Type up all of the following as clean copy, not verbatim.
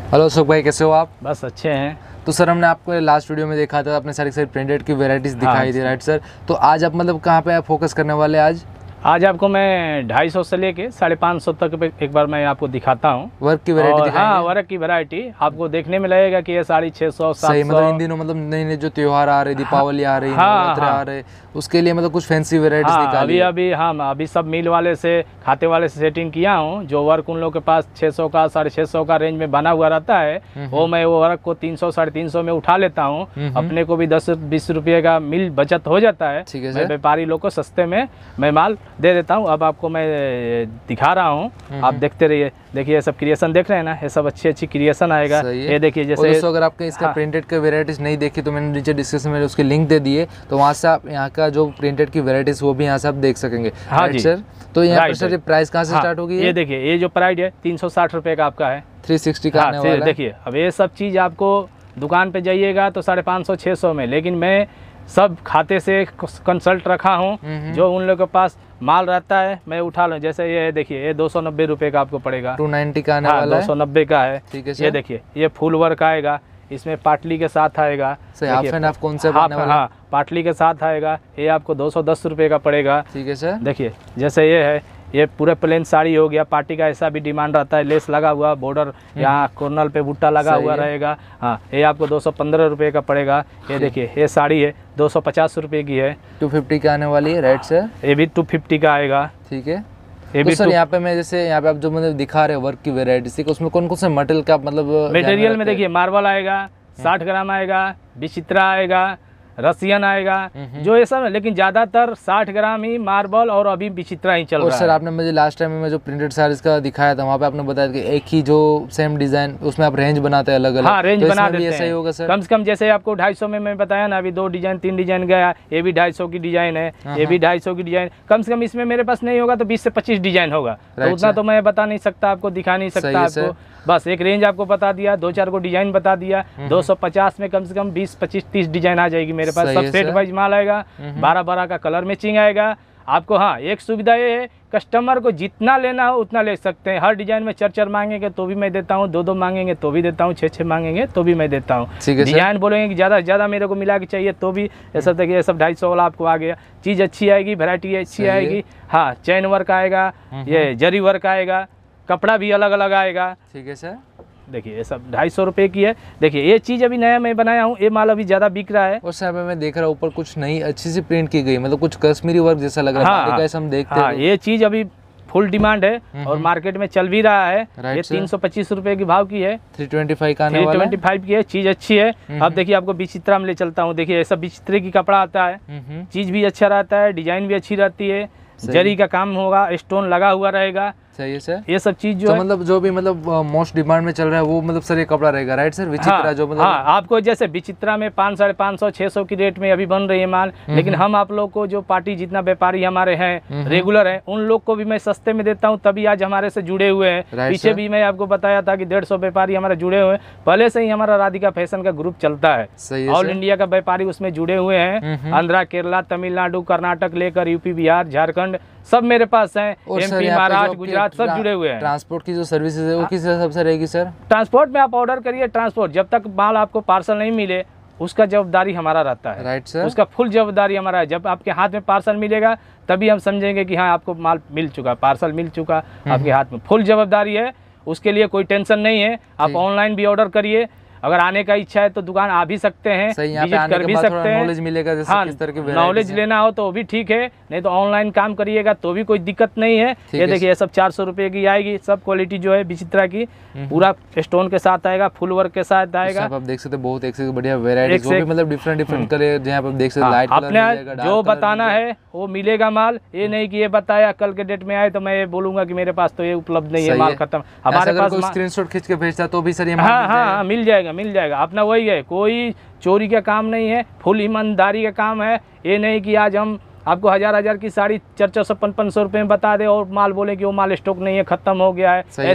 Hello Ashok भाई, कैसे हो आप? बस अच्छे हैं। तो सर, हमने आपको लास्ट वीडियो में देखा था, अपने सारी प्रिंटेड की वैरायटीज दिखाई थी, राइट सर? तो आज आप मतलब कहाँ पे आप फोकस करने वाले आज? आज आपको मैं 250 से लेके 550 तक एक बार मैं आपको दिखाता हूँ वर्क की वैरायटी। हाँ, वर्क की वैरायटी आपको देखने में लगेगा कि ये 650 सही, मतलब इन दिनों मतलब नए नए जो त्योहार आ रहे, दीपावली आ रही, नवरात्र आ रहे, उसके लिए मतलब कुछ फैंसी वैरायटीज निकाली। अभी सब मिल वाले से, खाते वाले से सेटिंग किया हूँ। जो वर्क उन लोगों के पास 600 का 650 का रेंज में बना हुआ रहता है, वो मैं वो वर्क को 300 350 में उठा लेता हूँ। अपने को भी 10-20 रुपये का मिल बचत हो जाता है। मैं व्यापारी लोग को सस्ते में मैं माल दे देता हूँ। अब आपको मैं दिखा रहा हूँ, आप देखते रहिए। देखिए ये सब क्रिएशन देख रहे हैं ना, ये सब अच्छी क्रिएशन आएगा। ये देखिए, जैसे अगर आपके इसका प्रिंटेड के वेराइटीज नहीं देखी तो मैंने नीचे डिस्क्रिप्शन में उसके लिंक दे दिए, तो वहाँ से आप यहाँ का जो प्रिंटेड की वेराइटीज वो भी यहाँ से आप देख सकेंगे। हाँ जी सर। तो यहाँ पर सर प्राइस कहाँ से स्टार्ट होगी? ये देखिए, ये जो प्राइस है 360 रुपये का आपका है, 360 का आने वाला है। देखिए अब ये सब चीज़ आपको दुकान पे जाइएगा तो 550-600 में, लेकिन मैं सब खाते से कंसल्ट रखा हूँ। जो उन लोगों के पास माल रहता है मैं उठा लूँ। जैसे ये देखिए, ये 290 रुपये का आपको पड़ेगा, 290 का आने वाला है, 290 का है। ठीक है। ये देखिए, ये फुल वर्क आएगा, इसमें पाटली के साथ आएगा। हाफ एंड हाफ कौन सा बनने वाला? हाँ, पाटली के साथ आएगा। ये आपको 210 रुपये का पड़ेगा, ठीक है सर। देखिए जैसे ये है, ये पूरे प्लेन साड़ी हो गया। पार्टी का ऐसा भी डिमांड रहता है, लेस लगा हुआ, बॉर्डर यहाँ कॉर्नर पे बूटा लगा हुआ रहेगा। हाँ, ये आपको 215 रुपये का पड़ेगा। ये देखिए, ये साड़ी है 250 रुपये की है, 250 का आने वाली है, राइट सर? ये भी 250 का आएगा, ठीक है। ये भी सर यहाँ पे मैं जैसे यहाँ पे आप जो मतलब दिखा रहे हैं वर्क की वेराइटी, उसमें कौन कौन से मटेरियल का मतलब मटेरियल में देखिए, मार्बल आएगा 60 ग्राम आएगा, विचित्रा आएगा, रसियन आएगा, जो ये सब है। लेकिन ज्यादातर 60 ग्राम ही मार्बल और अभी विचित्रा ही चल रहा है। और सर आपने मुझे लास्ट टाइम में जो प्रिंटेड साड़ीज का दिखाया था, वहाँ पे आपने बताया कि एक ही जो सेम डिजाइन उसमें आप रेंज बनाते हैं अलग अलग। हाँ, रेंज बना देते हैं। सही होगा सर? कम से कम जैसे आपको 250 में मैं बताया ना, अभी 2 डिजाइन 3 डिजाइन गया, ये भी 250 की डिजाइन है, ये भी 250 की डिजाइन। कम से कम इसमें मेरे पास नहीं होगा तो 20 से 25 डिजाइन होगा। तो उतना तो मैं बता नहीं सकता आपको, दिखा नहीं सकता आपको। बस एक रेंज आपको बता दिया, 2-4 को डिजाइन बता दिया। 250 में कम से कम 20, 25, 30 डिजाइन आ जाएगी मेरे पास। सब सेट वाइज माल आएगा, 12-12 का कलर मैचिंग आएगा आपको। हाँ, एक सुविधा ये है, कस्टमर को जितना लेना हो उतना ले सकते हैं। हर डिजाइन में 4-4 मांगेंगे तो भी मैं देता हूँ, 2-2 मांगेंगे तो भी देता हूँ, 6-6 मांगेंगे तो भी मैं देता हूँ। डिजाइन बोलेंगे कि ज़्यादा से ज़्यादा मेरे को मिला के चाहिए तो भी। ये सब देखिए, ये सब 250 वाला आपको आ गया। चीज़ अच्छी आएगी, वैरायटी अच्छी आएगी। हाँ, चैन वर्क आएगा, ये जरी वर्क आएगा, कपड़ा भी अलग अलग आएगा, ठीक है सर। देखिए ये सब 250 रुपये की है। देखिए ये चीज़ अभी नया मैं बनाया हूँ, ये माल अभी ज़्यादा बिक रहा है। और सर मैं देख रहा हूँ ऊपर कुछ नई अच्छी सी प्रिंट की गई, मतलब कुछ कश्मीरी वर्क जैसा लग रहा है। हम देखते हैं ये चीज़ अभी फुल डिमांड है और मार्केट में चल भी रहा है। ये 325 रुपये की भाव की है, 325 का आने वाला है। 325 की है, चीज़ अच्छी है। अब देखिए आपको विचित्रा में ले चलता हूँ। देखिए ऐसा विचित्रे की कपड़ा आता है, चीज़ भी अच्छा रहता है, डिजाइन भी अच्छी रहती है, जरी का काम होगा, स्टोन लगा हुआ रहेगा। सही है सर। ये सब चीज जो मतलब जो भी मतलब मोस्ट डिमांड में चल रहा है वो मतलब सर ये कपड़ा रहेगा, राइट सर? विचित्रा जो मतलब आपको जैसे विचित्रा में 500-550-600 की रेट में अभी बन रही है माल, लेकिन हम आप लोग को जो पार्टी जितना व्यापारी हमारे हैं रेगुलर है, उन लोग को भी मैं सस्ते में देता हूँ, तभी आज हमारे से जुड़े हुए हैं। पीछे भी मैं आपको बताया था कि 150 व्यापारी हमारे जुड़े हुए हैं। पहले से ही हमारा राधिका फैशन का ग्रुप चलता है, ऑल इंडिया का व्यापारी उसमें जुड़े हुए हैं। आंध्रा, केरला, तमिलनाडु, कर्नाटक लेकर यूपी, बिहार, झारखंड सब मेरे पास हैं। एमपी, महाराष्ट्र, गुजरात सब जुड़े हुए हैं। ट्रांसपोर्ट की जो सर्विसेज है वो किस हिसाब से रहेगी सर? ट्रांसपोर्ट में आप ऑर्डर करिए, ट्रांसपोर्ट जब तक माल आपको पार्सल नहीं मिले उसका जवाबदारी हमारा रहता है, राइट सर? उसका फुल जवाबदारी हमारा है। जब आपके हाथ में पार्सल मिलेगा तभी हम समझेंगे कि हाँ आपको माल मिल चुका, पार्सल मिल चुका आपके हाथ में। फुल जवाबदारी है, उसके लिए कोई टेंशन नहीं है। आप ऑनलाइन भी ऑर्डर करिए, अगर आने का इच्छा है तो दुकान आ भी सकते हैं, विजिट कर भी सकते हैं। नॉलेज मिलेगा जैसे किस तरह की नॉलेज लेना हो तो भी ठीक है, नहीं तो ऑनलाइन काम करिएगा तो भी कोई दिक्कत नहीं है। ये देखिए ये सब 400 रुपये की आएगी। सब क्वालिटी जो है विचित्रा की पूरा स्टोन के साथ आएगा, फुल वर्क के साथ आएगा। आप देख सकते हैं बहुत एक से बढ़िया वैरायटी, वो भी मतलब डिफरेंट कलर जहाँ आप देख सकते हैं। लाइट अपने जो बताना है वो मिलेगा माल। ये नहीं कि ये बताया कल के डेट में आए तो मैं ये बोलूंगा कि मेरे पास तो ये उपलब्ध नहीं है, माल खत्म। हमारे पास स्क्रीनशॉट खींच के भेजता तो भी सर ये हाँ मिल जाएगा, मिल जाएगा। अपना वही है, कोई चोरी का काम नहीं है, फुल ईमानदारी का काम है। ये नहीं कि आज हम आपको 1000 की साड़ी 400-500 रुपये में बता दे और माल बोले कि वो माल स्टॉक नहीं है, खत्म हो गया है, ऐसा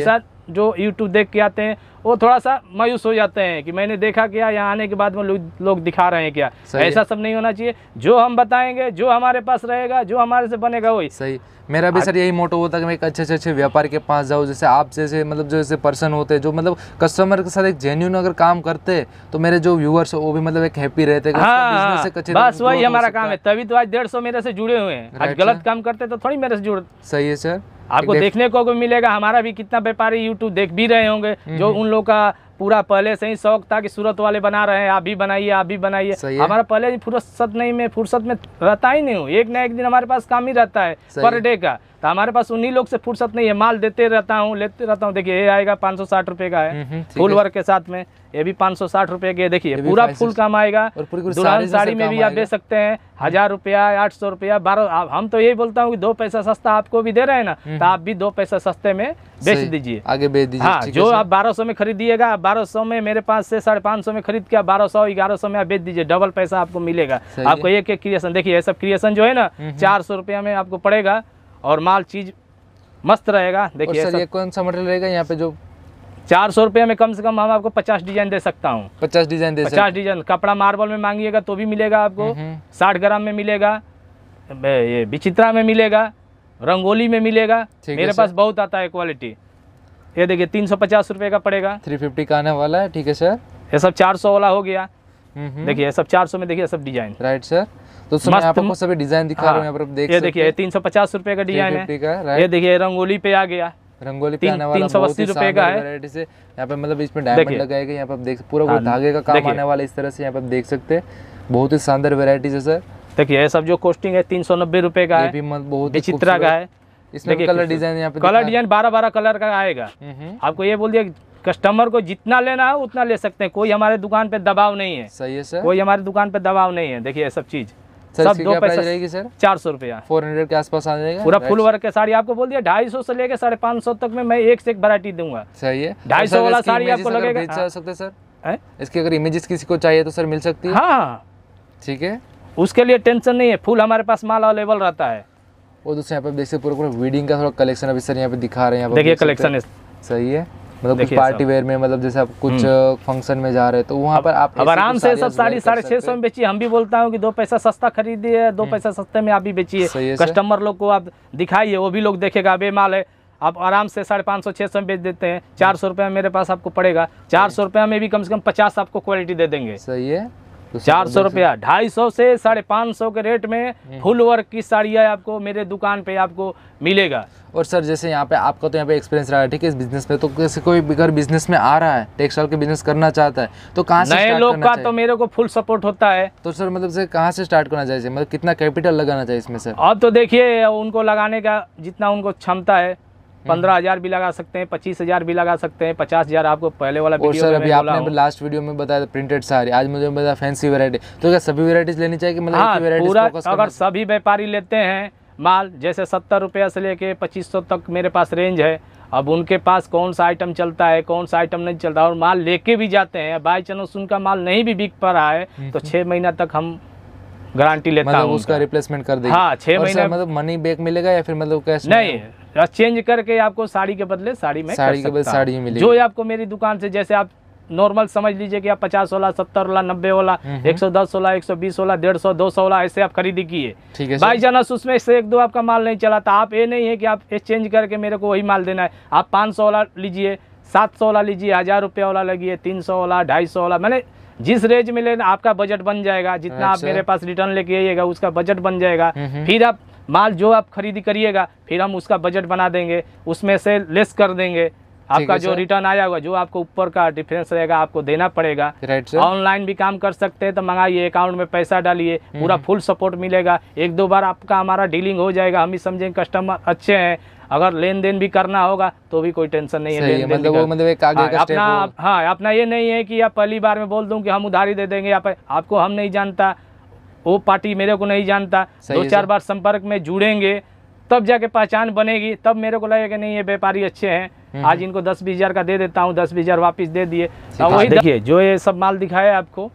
जो यूट्यूब देख के आते हैं वो थोड़ा सा मायूस हो जाते हैं कि मैंने देखा क्या, यहाँ आने के बाद में लोग दिखा रहे हैं क्या। ऐसा सब नहीं होना चाहिए, जो हम बताएंगे, जो हमारे पास रहेगा, जो हमारे से बनेगा वही सही। मेरा भी सर यही मोटो होता है कि मैं एक अच्छे व्यापारी के पास जाऊँ, जैसे आप जैसे मतलब जो जैसे पर्सन होते हैं जो मतलब कस्टमर के साथ एक जेन्युइन अगर काम करते हैं तो मेरे जो व्यूअर्स वो भी मतलब एक हैप्पी रहते हैं। हाँ, बस वही हमारा काम है, तभी तो आज 150 मेरे से जुड़े हुए हैं। आज गलत काम करते तो थोड़ी मेरे से जुड़। सही है सर, आपको देखने को मिलेगा, हमारा भी कितना व्यापारी यूट्यूब देख भी रहे होंगे, जो उन लोग का पूरा पहले से ही शौक था कि सूरत वाले बना रहे हैं, आप भी बनाइए, आप भी बनाइए। हमारा पहले ही फुर्सत में रहता ही नहीं हूँ, एक ना एक दिन हमारे पास काम ही रहता है पर डे का, तो हमारे पास उन्हीं लोग से फुर्सत नहीं है। माल देते रहता हूँ, लेते रहता हूँ। देखिए ये आएगा 560 रुपए का है, फुल वर्क के साथ में, ये भी 560 रुपए के। देखिए पूरा फुल काम आएगा। दुल्हन साड़ी में भी आप दे सकते हैं 1000 रुपया, 800 रुपया, 12। हम तो यही बोलता हूँ कि 2 पैसा सस्ता आपको भी दे रहे हैं ना, तो आप भी 2 पैसा सस्ते में बेच दीजिए, आगे बेच दीजिए। हाँ, जो आप 1200 में खरीदिएगा, 1200 में मेरे पास से 550 में खरीद के 1200, 1100 में आप बेच दीजिए, डबल पैसा आपको मिलेगा। आपको एक क्रिएशन, देखिए ये सब क्रिएशन जो है ना 400 रुपया में आपको पड़ेगा और माल चीज मस्त रहेगा। देखिए सर ये कौन सा मटेरियल रहेगा यहाँ पे जो 400 रुपये में कम से कम हम आपको 50 डिजाइन दे सकता हूँ। 50 डिजाइन 50 डिजाइन। कपड़ा मार्बल में मांगिएगा तो भी मिलेगा आपको, 60 ग्राम में मिलेगा, ये विचित्रा में मिलेगा, रंगोली में मिलेगा, मेरे पास बहुत आता है क्वालिटी। ये देखिए 350 रुपये का पड़ेगा, 350 का आने वाला है। ठीक है सर, ये सब 400 वाला हो गया। देखिए ये सब 400 में, देखिए सब डिजाइन। राइट सर, तो मैं आपको सभी डिजाइन दिखा रहा हूँ यहाँ पर, देख ये देखिए 350 रुपये का डिजाइन है। ये देखिए रंगोली पे आ गया, रंगोली पे आने वाला 380 रुपये का है। वैरायटी से यहाँ पे मतलब इसमें डायमंड लगाएगा, यहाँ पे आप देख पूरा वो धागे का काम आने वाला, इस तरह से यहाँ पे आप देख सकते हैं। बहुत ही शानदार वैरायटीज है सर। देखिए ये सब जो कॉस्टिंग है 390 रुपये का है, ये भी बहुत विचित्रा का है। इसमें कलर डिजाइन, यहाँ पे कलर डिजाइन 12 कलर का आएगा। आपको ये बोल दिया कस्टमर को जितना लेना है उतना ले सकते हैं, कोई हमारे दुकान पे दबाव नहीं है। सही है सर, कोई हमारे दुकान पे दबाव नहीं है। देखिए सब चीज सब 2 पैसा रहेगी सर, 400 रुपया, 400 के आसपास आ जाएगा। पूरा फुल वर्क के साड़ी आपको बोल दिया 250 से लेके 550 तक में मैं एक से एक वैरायटी दूंगा। सही है, 250 वाला साड़ी आपको लगेगा। बेच सकते सर, इसके अगर इमेजेस किसी को चाहिए तो सर मिल सकती है। हाँ ठीक है, उसके लिए टेंशन नहीं है, फुल हमारे पास माल अवेलेबल रहता है। और दूसरे यहाँ पे देख सकते पूरा वीडिंग का थोड़ा कलेक्शन अभी सर यहाँ पे दिखा रहे हैं। देखिए कलेक्शन सही है, मतलब कुछ पार्टी वेयर में, मतलब जैसे आप कुछ फंक्शन में जा रहे हैं तो वहाँ पर आप अब आराम से सब साड़ी 650 में बेचिए। हम भी बोलता हूँ कि 2 पैसा सस्ता खरीदिए, 2 पैसा सस्ते में आप भी बेचिए। कस्टमर लोग को आप दिखाइए, वो भी लोग देखेगा अब ये माल है, आप आराम से 550 600 में बेच देते हैं। 400 रुपये मेरे पास आपको पड़ेगा, 400 रुपये में भी कम से कम 50 आपको क्वालिटी दे देंगे। सही है, 400 रुपया, 250 से 550 के रेट में फुल वर्क की साड़ियाँ आपको मेरे दुकान पे आपको मिलेगा। और सर जैसे यहाँ पे आपका तो यहाँ पे एक्सपीरियंस रहा है, ठीक है, इस बिजनेस में, तो जैसे कोई अगर बिजनेस में आ रहा है, टेक्सटाइल के बिजनेस करना चाहता है तो कहाँ से नए लोग का तो मेरे को फुल सपोर्ट होता है। तो सर मतलब से कहाँ से स्टार्ट करना चाहिए, मतलब कितना कैपिटल लगाना चाहिए इसमें सर? अब तो देखिए उनको लगाने का जितना उनको क्षमता है, 15,000 भी लगा सकते हैं, 25,000 भी लगा सकते हैं, 50,000 आपको पहले वाला वीडियो सर अभी आपने लास्ट वीडियो में बताया प्रिंटेड साड़ी, आज मुझे बताया फैंसी वैरायटी, तो क्या सभी वैरायटीज लेनी चाहिए कि मतलब हाँ, पूरा अगर सभी व्यापारी लेते हैं माल, जैसे 70 रुपया से लेके 2500 तक मेरे पास रेंज है। अब उनके पास कौन सा आइटम चलता है, कौन सा आइटम नहीं चलता, और माल लेके भी जाते हैं। बाई चांस उनका माल नहीं भी बिक पा रहा है तो 6 महीना तक हम गारंटी लेता हूँ, उसका रिप्लेसमेंट कर देंगे। हाँ, 6 महीने मतलब मनी बैक मिलेगा या फिर मतलब कैश? नहीं, चेंज करके आपको साड़ी के बदले साड़ी में साड़ी के बदले साड़ी मिलेगी। जो आपको मेरी दुकान से, जैसे आप नॉर्मल समझ लीजिए कि आप 50 वाला, 70 वाला, 90 वाला, 110 वाला, 120 वाला, 150, 200 वाला, ऐसे आप खरीदी किए। बाई चांस उसमें से 1-2 आपका माल नहीं चला था, आप ये नहीं है कि आप एक्सचेंज करके मेरे को वही माल देना है। आप 500 वाला लीजिए, 700 वाला लीजिए, 1000 रुपया वाला लगिए, 300 वाला, 250 वाला, मैंने जिस रेंज में लेना आपका बजट बन जाएगा। जितना आप मेरे पास रिटर्न लेके आइएगा उसका बजट बन जाएगा। फिर आप माल जो आप खरीदी करिएगा फिर हम उसका बजट बना देंगे, उसमें से लेस कर देंगे। आपका जो रिटर्न आया होगा, जो आपको ऊपर का डिफरेंस रहेगा आपको देना पड़ेगा। ऑनलाइन भी काम कर सकते हैं तो मंगाइए, अकाउंट में पैसा डालिए, पूरा फुल सपोर्ट मिलेगा। 1-2 बार आपका हमारा डीलिंग हो जाएगा, हम ही समझेंगे कस्टमर अच्छे हैं। अगर लेन देन भी करना होगा तो भी कोई टेंशन नहीं है। लेन देन मतलब एक आगे का स्टेप हो। हाँ, अपना ये नहीं है कि आप पहली बार में बोल दूं कि हम उधारी दे देंगे। आपको हम नहीं जानता, वो पार्टी मेरे को नहीं जानता, 2-4 बार संपर्क में जुड़ेंगे तब जाके पहचान बनेगी, तब मेरे को लगेगा नहीं ये व्यापारी अच्छे हैं, आज इनको 10-20 हज़ार का दे देता हूँ, 10-20 हज़ार वापिस दे दिए। वही देखिए जो ये सब माल दिखाया आपको,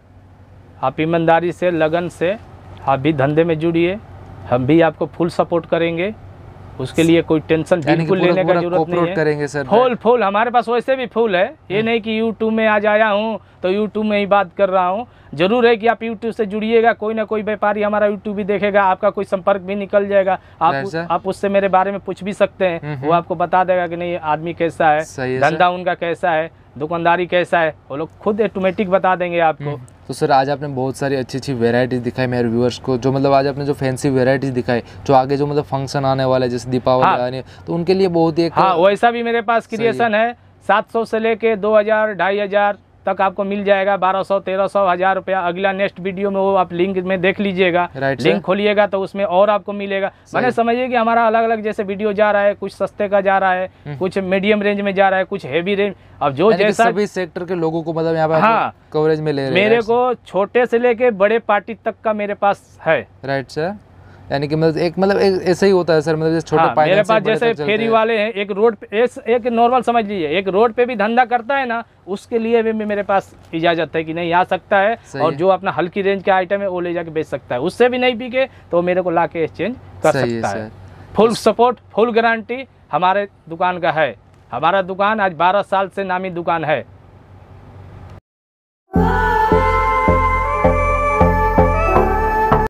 आप ईमानदारी से, लगन से आप भी धंधे में जुड़िए, हम भी आपको फुल सपोर्ट करेंगे। उसके लिए कोई टेंशन बिल्कुल लेने का जरूरत नहीं है। करेंगे सर। फुल हमारे पास वैसे भी फुल है, ये नहीं कि यूट्यूब में आज आया हूँ तो यूट्यूब में ही बात कर रहा हूँ। जरूर है कि आप यूट्यूब से जुड़िएगा, कोई ना कोई व्यापारी हमारा यूट्यूब भी देखेगा, आपका कोई संपर्क भी निकल जाएगा। आप उससे मेरे बारे में पूछ भी सकते हैं, वो आपको बता देगा कि नहीं आदमी कैसा है, धंधा उनका कैसा है, दुकानदारी कैसा है, वो लोग खुद ऑटोमेटिक बता देंगे आपको। तो सर आज आपने बहुत सारी अच्छी वेराइटीज दिखाई मेरे व्यूअर्स को, जो मतलब आज आपने जो फैंसी वेराइटीज दिखाई, जो आगे जो मतलब फंक्शन आने वाला है जैसे दीपावली आने, तो उनके लिए बहुत ही वैसा भी मेरे पास क्रिएशन है। 700 से लेके 2000 2500 तक आपको मिल जाएगा, 1200 1300 1000 रुपया। अगला नेक्स्ट वीडियो में वो आप लिंक में देख लीजिएगा, लिंक खोलिएगा तो उसमें और आपको मिलेगा। मैंने समझिए कि हमारा अलग अलग जैसे वीडियो जा रहा है, कुछ सस्ते का जा रहा है, कुछ मीडियम रेंज में जा रहा है, कुछ हेवी रेंज। अब जो जैसा सभी सेक्टर के लोगों को मतलब यहाँ पे कवरेज में ले रहे हैं। मेरे को छोटे से लेके बड़े पार्टी तक का मेरे पास है। राइट सर, यानी कि मतलब ऐसा ही होता है सर, मतलब छोटे मेरे पास जैसे फेरी वाले हैं, एक रोड पे एक नॉर्मल समझ लीजिए, एक रोड पे भी धंधा करता है ना, उसके लिए भी मेरे पास इजाजत है कि नहीं आ सकता है, और जो अपना हल्की रेंज का आइटम है वो ले जाके बेच सकता है। उससे भी नहीं बिके तो मेरे को ला के एक्सचेंज कर सकता है। फुल सपोर्ट, फुल गारंटी हमारे दुकान का है। हमारा दुकान आज 12 साल से नामी दुकान है।